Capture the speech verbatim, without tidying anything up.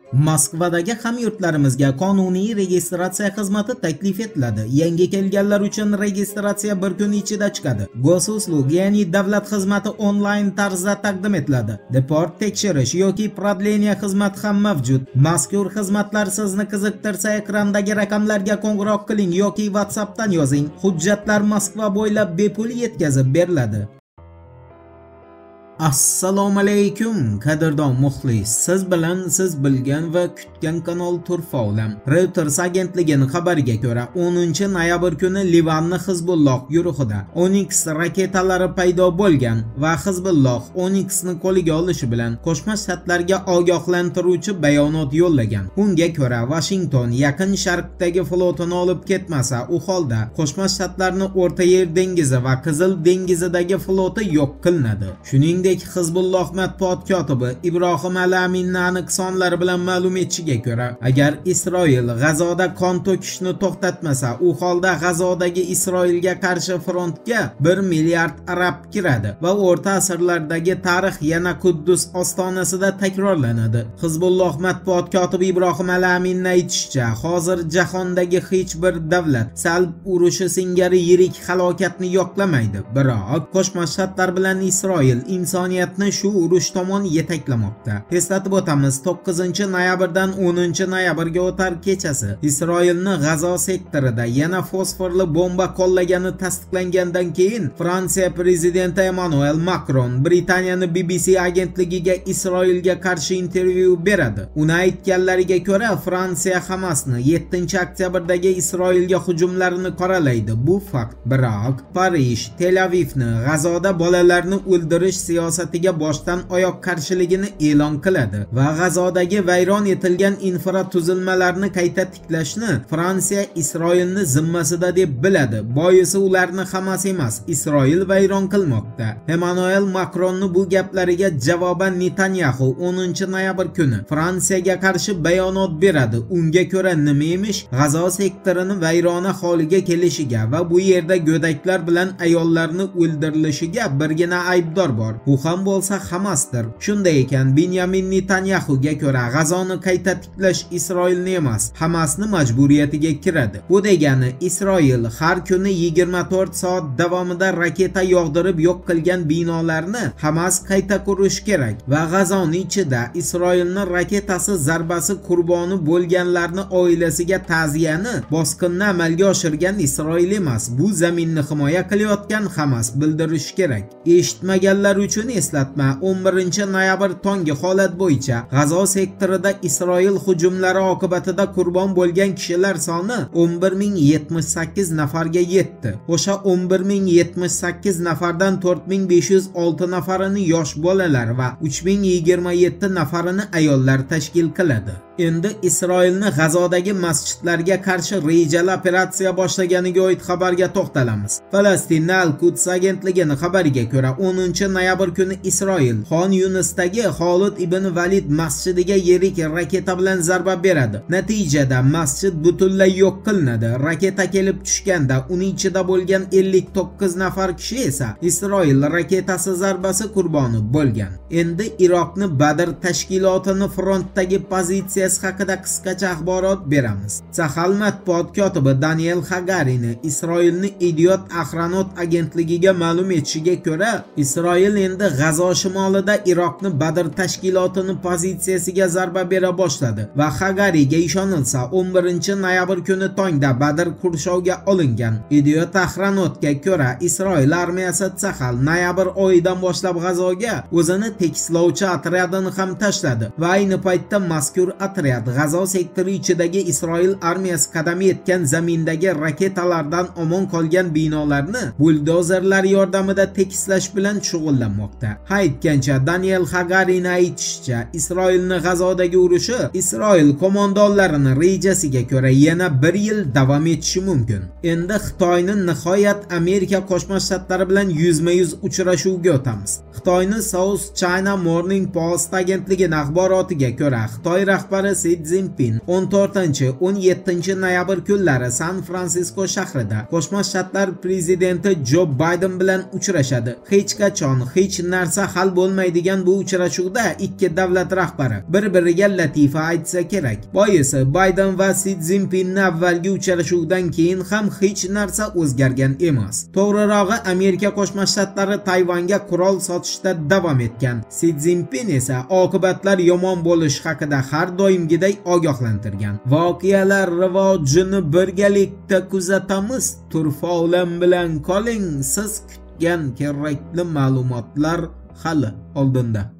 Moskvadagi hamyurtlarimizga qonuniy registratsiya xizmati taklif etiladi. Yangi kelganlar uchun registratsiya bir kun ichida chiqadi. Gosuslug, ya'ni davlat xizmati onlayn tarzda taqdim etiladi. Deport tekshirish yoki prodleniya xizmati ham mavjud. Mazkur xizmatlar sizni qiziqtirsa, ekrandagi raqamlarga qo'ng'iroq qiling yoki WhatsAppdan yozing. Hujjatlar Moskva bo'ylab bepul yetkazib beriladi. Assalomu alaykum qadrdon muxlis. Siz bilan siz bilgan va kutgan kanal Turfa olam. Reuters agentligining xabariga ko'ra, o'ninchi noyabr kuni Livanni Hizbulloh guruhida Onyx raketalari paydo bo'lgan va Hizbulloh Onyxni qo'liga olishi bilan Qo'shma Shtatlarga ogohlantiruvchi bayonot yo'llagan. Unga ko'ra, Washington yaqin sharqdagi flotini olib ketmasa, u holda Qo'shma Shtatlarni O'rta Yer dengizi va Qizil dengizidagi floti yo'q qilinadi. Shuningdek, Hizbulloh matbuot kotibi Ibrohim Alaminning aniq sonlari bilan ma'lum etishiga ko'ra, agar Isroil G'azoda qon to'kishni to'xtatmasa, u holda G'azodagi Isroilga qarshi frontga bir milliard arab kiradi va o'rta asrlardagi tarix yana Quddus ostonasida takrorlanadi. Hizbulloh matbuot kotibi Ibrohim Alaminning aytishicha, hozir jahondagi hech bir davlat salb urushi singari yirik halokatni yo'qlamaydi. Biroq Qo'shma Shtatlar bilan Isroil inson insoniyatni shu urush tomon yetaklamoqda. Eslatib o'tamiz, to'qqizinchi noyabrdan o'ninchi noyabrga o'tar kechasi Isroilni G'azo sektorida yana fosforli bomba qo'llagani tasdiqlangandan keyin Fransiya prezidenti Emmanuel Macron Britaniyaning B B C agentligiga Isroilga qarshi intervyu beradi. Uni aytganlariga ko'ra, Fransiya Hamasni yettinchi oktyabrdagi Isroilga hujumlarini qoralaydi. Bu fakt. Biroq Parij, Tel Avivni G'azoda bolalarni o'ldirish siyosatiga boshdan oyoq qarshiligini e'lon qiladi va G'azodagi vayron etilgan infratuzilmalarni qayta tiklashni Fransiya Isroilni zimmasida deb biladi. Boisi ularni Hamas emas, Isroil vayron qilmoqda. Emmanuel Macronning bu gaplariga javoban Netanyahu o'ninchi noyabr kuni Fransiyaga qarshi bayonot beradi. Unga ko'ra nima emish? G'azo sektorini vayrona holiga kelishiga va bu yerda go'daklar bilan ayollarni o'ldirilishiga birgina aybdor bor. U ham bo'lsa Hamasdir. Shunday ekan, Benyamin Netanyahuga ko'ra G'azoni qayta tiklash Isroilni emas, Hamasni majburiyatiga kiradi. Bu degani Isroil har kuni yigirma to'rt soat davomida raketa yog'dirib yo'q qilgan binolarni Hamas qayta qurish kerak va G'azoni ichida Isroilning raketasi zarbasi qurboni bo'lganlarning oilasiga ta'ziyani bosqinni amalga oshirgan Isroil emas, bu zaminni himoya qilayotgan Hamas bildirish kerak. Eshitmaganlar uchun eslatma, o'n birinchi noyabr tongi holat bo'yicha G'azo sektorida Isroil hujumlari oqibatida qurbon bo'lgan kishilar soni o'n bir ming yetmish sakkiz nafarga yetdi. O'sha o'n bir ming yetmish sakkiz nafardan to'rt ming besh yuz olti nafarini yosh bolalar va uch ming yigirma yetti nafarini ayollar tashkil qiladi. Endi Isroilni G'azodagi masjidlarga qarshi rejali operatsiya boshlaganiga oid xabarga to'xtalamiz. Falastinning Al-Quds agentligining xabariga ko'ra, o'ninchi noyabr kuni Isroil Xon Yunisdagi Xolid ibn Valid masjidiga yirik raketa bilan zarba beradi. Natijada masjid butunlay yo'q qilinadi. Raketa kelib tushganda uning ichida bo'lgan ellik to'qqiz nafar kishi esa Isroil raketasi zarbasi qurboni bo'lgan. Endi Iroqning Badr tashkilotini frontdagi pozitsiyasi haqida qisqacha axborot beramiz. Sahal matbuot kotibi Daniel Hagarini Isroilning Idiot Ahronot agentligiga ma'lum etishiga ko'ra, Isroil endi G'azo shimolida Iroqning Badr tashkilotining pozitsiyasiga zarba bera boshladi va Hagariga ishonilsa, o'n birinchi noyabr kuni tongda Badr qurshovga olingan. Idiot Ahronotga ko'ra, Isroil armiyasi Sahal noyabr oyidan boshlab G'azoga o'zini tekislovchi otryadini ham tashladi va ayni paytda mazkur otryad G'azo sektori ichidagi Isroil armiyasi qadam etgan zamindagi raketalardan omon qolgan binolarni buldozerlar yordamida tekislash bilan shug'ullanmoqda. Aytgancha, Daniel Hagarining aytishicha, Isroilning G'azodagi urushi Isroil qo'mondonlarining rejasiga ko'ra yana bir yil davom etishi mumkin. Endi Xitoyning nihoyat Amerika Qo'shma Shtatlari bilan yuzma-yuz uchrashuvga o'tamiz. Xitoyning South China Morning Post agentligining axborotiga ko'ra, Xitoy rahbari rahbari Si Szinpin o'n to'rtinchi o'n yettinchi noyabr kunlari San Fransisko shahrida Qo'shma Shtatlar prezidenti Jo Bayden bilan uchrashadi. Hech qachon hech narsa hal bo'lmaydigan bu uchrashuvda ikki davlat rahbari bir-biriga latifa aytsa kerak. Boisi Bayden va Si Szinpinning avvalgi uchrashuvdan keyin ham hech narsa o'zgargan emas. To'g'rirog'i, Amerika Qo'shma Shtatlari Tayvanga qurol sotishda davom etgan. Si Szinpin esa oqibatlar yomon bo'lishi haqida har doimgiday ogohlantirgan. Voqealar rivojini birgalikda kuzatamiz. Turfa olam bilan qoling. Siz kutgan kerakli ma'lumotlar hali oldinda.